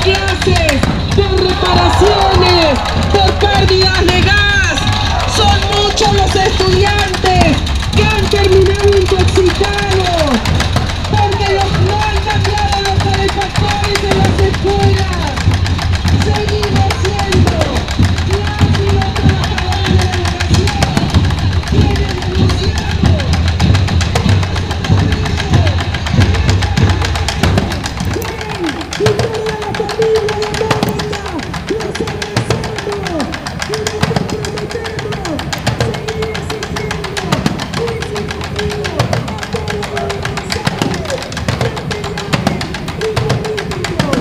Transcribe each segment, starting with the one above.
clases, por reparaciones, por pérdidas de gas. Son muchos los estudiantes que han terminado intoxicados porque no han cambiado los calefactores en las escuelas. Seguimos siendo las y los trabajadores de la educación quienes denunciamos. Y toda la familia de Barda los abrazamos y nos comprometemos a seguir exigiendo juicio efectivo a todos los responsables, materiales y políticos.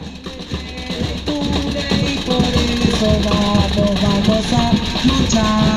Vamos a marchar.